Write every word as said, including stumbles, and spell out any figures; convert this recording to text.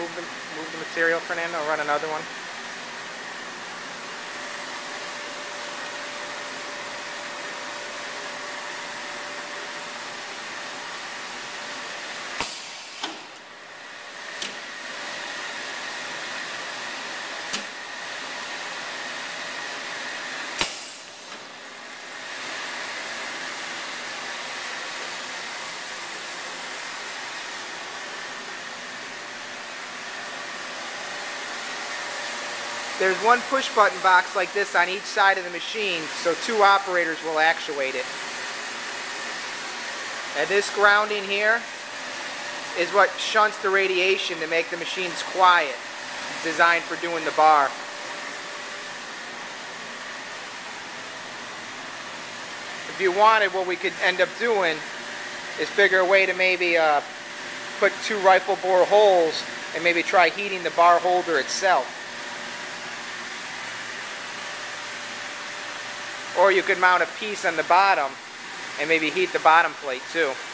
move the, move the material, Fernando? I'll run another one. There's one push button box like this on each side of the machine, so two operators will actuate it. And this grounding here is what shunts the radiation to make the machines quiet. It's designed for doing the bar. If you wanted, what we could end up doing is figure a way to maybe uh, put two rifle bore holes and maybe try heating the bar holder itself. Or you could mount a piece on the bottom and maybe heat the bottom plate too.